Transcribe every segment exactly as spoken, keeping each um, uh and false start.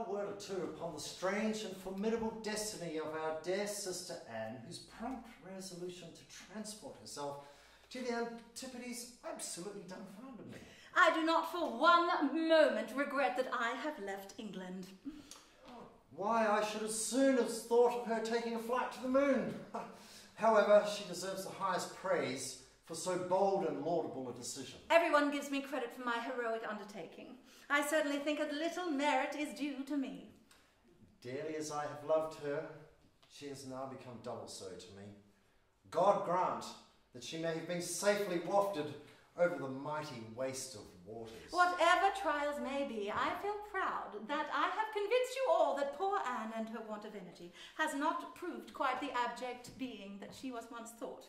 word or two upon the strange and formidable destiny of our dear sister Anne, whose prompt resolution to transport herself to the Antipodes absolutely dumbfounded me. I do not for one moment regret that I have left England. Why, I should as soon have thought of her taking a flight to the moon. However, she deserves the highest praise for so bold and laudable a decision. Everyone gives me credit for my heroic undertaking. I certainly think a little merit is due to me. Dearly as I have loved her, she has now become double so to me. God grant that she may have been safely wafted over the mighty waste of waters. Whatever trials may be, I feel proud that I have convinced you all that poor Anne and her want of energy has not proved quite the abject being that she was once thought.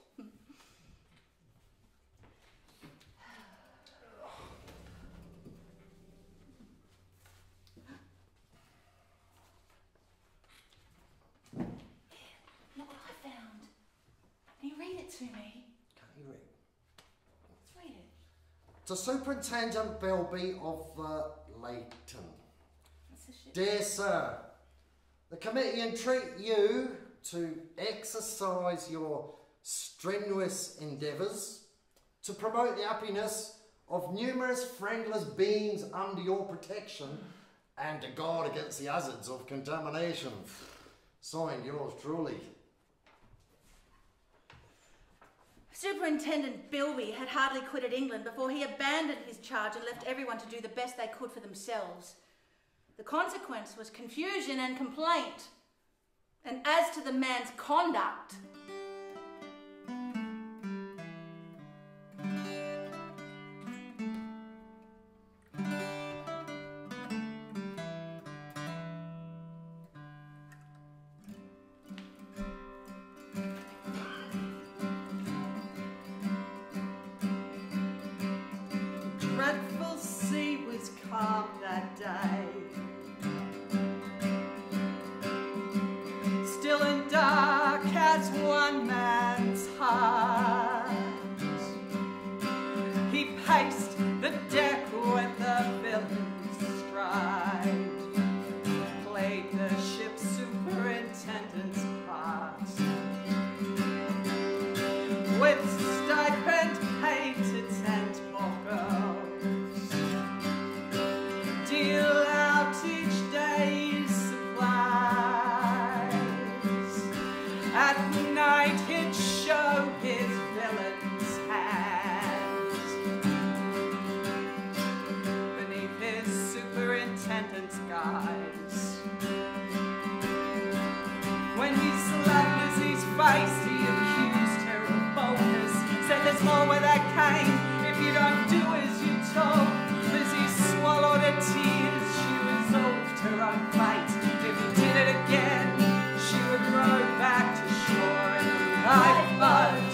Look what I found. Can you read it to me? Can you read? Let's read it. To Superintendent Begley of uh, Leighton. That's the shit. Dear Sir, the committee entreat you to exercise your strenuous endeavours to promote the happiness of numerous friendless beings under your protection and to guard against the hazards of contamination. Signed, yours truly. Superintendent Begley had hardly quitted England before he abandoned his charge and left everyone to do the best they could for themselves. The consequence was confusion and complaint. And as to the man's conduct, dreadful sea was calm that day. Still and dark as one man's heart. He paced the deck with the villain's stride, played the ship's superintendent's part. With stipend paid to tent more girls, deal out each day's supplies. At night he'd show his villain's hands beneath his superintendent's guise. When he slapped Lizzie's face, he accused her of boldness, said there's more where that came if you don't do as you're told. Lizzie swallowed her tears, she resolved her own fate. If he did it again, she would row back to shore in a lifeboat.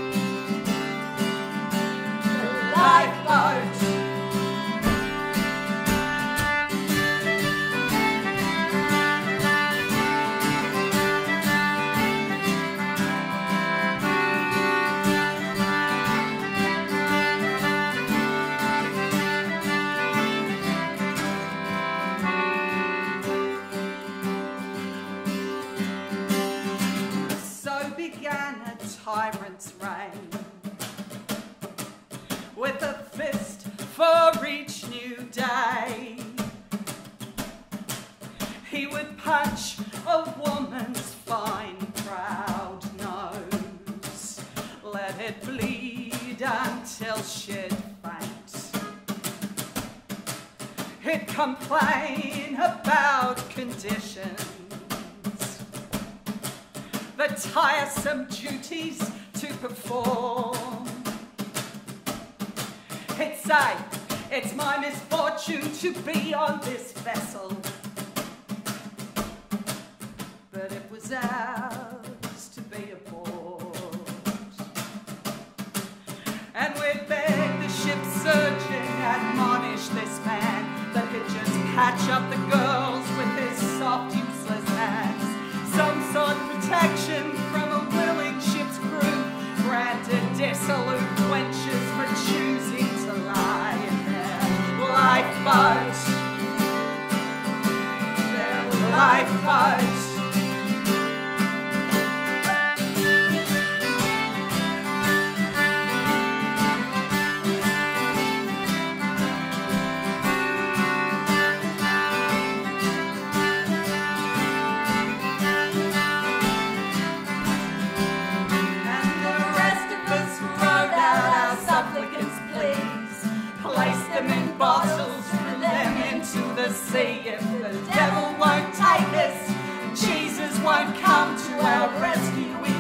A lifeboat. Began a tyrant's reign, with a fist for each new day. He would punch a woman's fine proud nose, let it bleed until she'd faint. He'd complain about conditions, the tiresome duties to perform. He'd say, it's my misfortune to be on this vessel, but it was ours to be aboard. And we'd beg the ship's surgeon, admonish this man, that he'd just patch up the girls with his soft, useless hands. Some sort of protection from a willing ship's crew, granted dissolute wenches for choosing to lie in their lifeboat. lifeboat. Bottles, threw them into the sea. If the devil won't take us, Jesus won't come to our rescue.